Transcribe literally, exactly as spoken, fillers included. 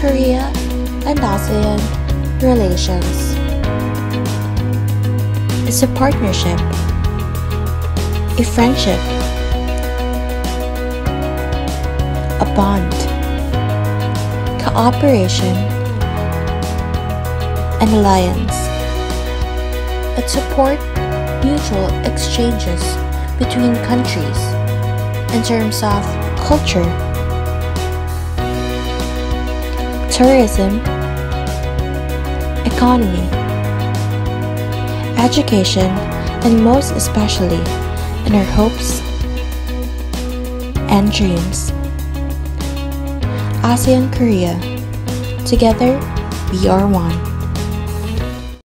Korea and ASEAN relations. It's a partnership, a friendship, a bond, cooperation, an alliance. It supports mutual exchanges between countries in terms of culture, tourism, economy, education, and most especially in our hopes and dreams. ASEAN Korea, together we are one.